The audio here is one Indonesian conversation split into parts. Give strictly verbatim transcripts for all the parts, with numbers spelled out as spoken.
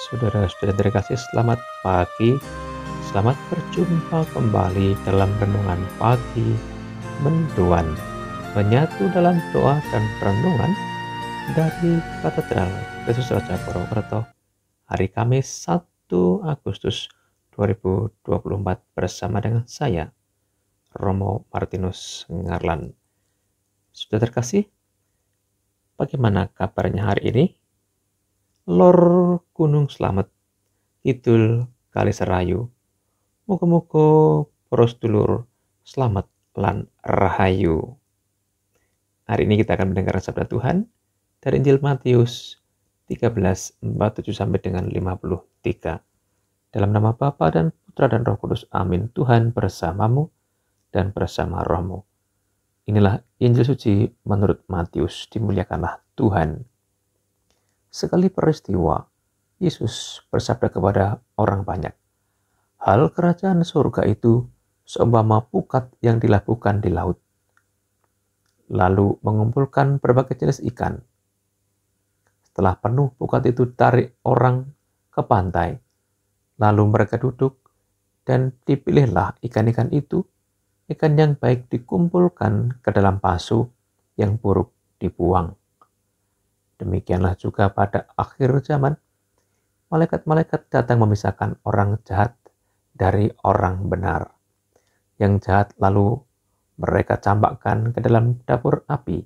Saudara-saudara terkasih, selamat pagi. Selamat berjumpa kembali dalam renungan pagi menduan, menyatu dalam doa dan renungan dari Katedral Yesus Raja Purwokerto, hari Kamis satu Agustus dua ribu dua puluh empat bersama dengan saya, Romo Martinus Ngarlan. Saudara terkasih, bagaimana kabarnya hari ini? Lor Gunung Slamet, Kidul Kali Serayu, muga-muga para sedulur selamat lan rahayu. Hari ini kita akan mendengar sabda Tuhan dari Injil Matius tiga belas empat puluh tujuh sampai dengan lima puluh tiga. Dalam nama Bapa dan Putra dan Roh Kudus, amin. Tuhan bersamamu dan bersama rohmu. Inilah Injil suci menurut Matius, dimuliakanlah Tuhan. Sekali peristiwa, Yesus bersabda kepada orang banyak, hal kerajaan surga itu seumpama pukat yang dilabuhkan di laut, lalu mengumpulkan berbagai jenis ikan. Setelah penuh, pukat itu tarik orang ke pantai, lalu mereka duduk, dan dipilihlah ikan-ikan itu, ikan yang baik dikumpulkan ke dalam pasu, yang buruk dibuang. Demikianlah juga pada akhir zaman, malaikat-malaikat datang memisahkan orang jahat dari orang benar. Yang jahat lalu mereka campakkan ke dalam dapur api.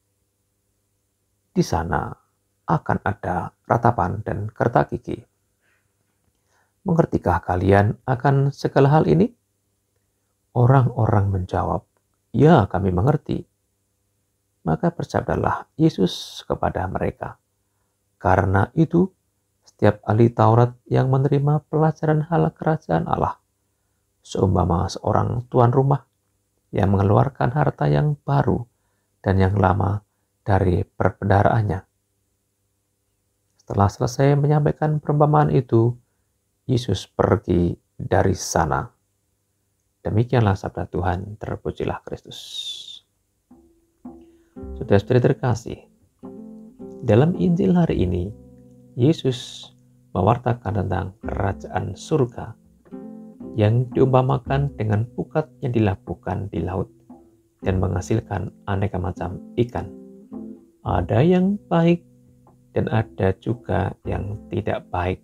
Di sana akan ada ratapan dan kerta gigi. Mengertikah kalian akan segala hal ini? Orang-orang menjawab, ya, kami mengerti. Maka bersabdalah Yesus kepada mereka, karena itu setiap ahli Taurat yang menerima pelajaran hal kerajaan Allah, seumpama seorang tuan rumah yang mengeluarkan harta yang baru dan yang lama dari perbendaharaannya. Setelah selesai menyampaikan perumpamaan itu, Yesus pergi dari sana. Demikianlah sabda Tuhan, terpujilah Kristus. Saudara-saudara terkasih, dalam Injil hari ini, Yesus mewartakan tentang kerajaan surga yang diumpamakan dengan pukat yang dilabuhkan di laut dan menghasilkan aneka macam ikan. Ada yang baik dan ada juga yang tidak baik.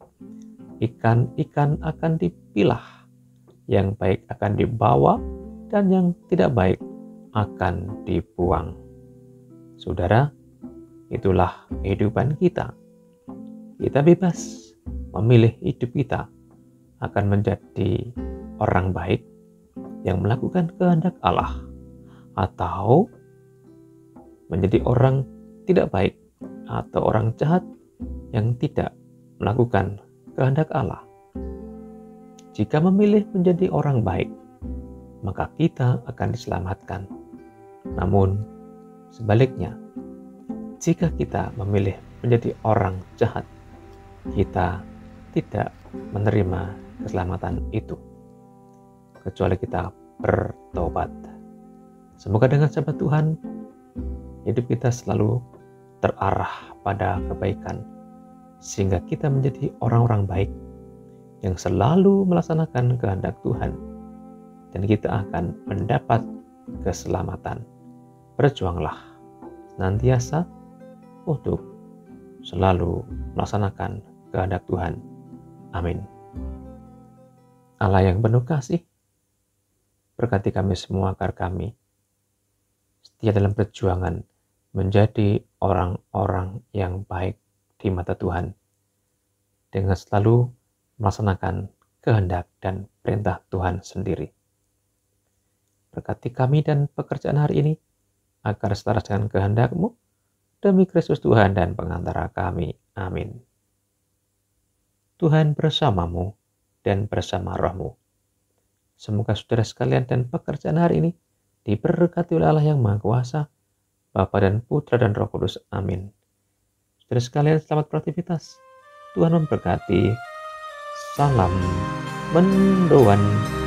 Ikan-ikan akan dipilah, yang baik akan dibawa dan yang tidak baik akan dibuang. Saudara, itulah kehidupan kita. Kita bebas memilih hidup kita akan menjadi orang baik yang melakukan kehendak Allah, atau menjadi orang tidak baik atau orang jahat yang tidak melakukan kehendak Allah. Jika memilih menjadi orang baik, maka kita akan diselamatkan. Namun sebaliknya, jika kita memilih menjadi orang jahat, kita tidak menerima keselamatan itu, kecuali kita bertobat. Semoga dengan sabda Tuhan, hidup kita selalu terarah pada kebaikan, sehingga kita menjadi orang-orang baik yang selalu melaksanakan kehendak Tuhan, dan kita akan mendapat keselamatan. Berjuanglah senantiasa untuk selalu melaksanakan kehendak Tuhan. Amin. Allah yang penuh kasih, berkati kami semua agar kami setia dalam perjuangan menjadi orang-orang yang baik di mata Tuhan, dengan selalu melaksanakan kehendak dan perintah Tuhan sendiri. Berkati kami dan pekerjaan hari ini, agar selaras dengan kehendak-Mu, demi Kristus Tuhan dan pengantara kami. Amin. Tuhan bersamamu dan bersama rohmu. Semoga saudara sekalian dan pekerjaan hari ini diberkati oleh Allah yang Maha Kuasa, Bapa dan Putra dan Roh Kudus. Amin. Saudara sekalian, selamat beraktivitas. Tuhan memberkati. Salam mendoan.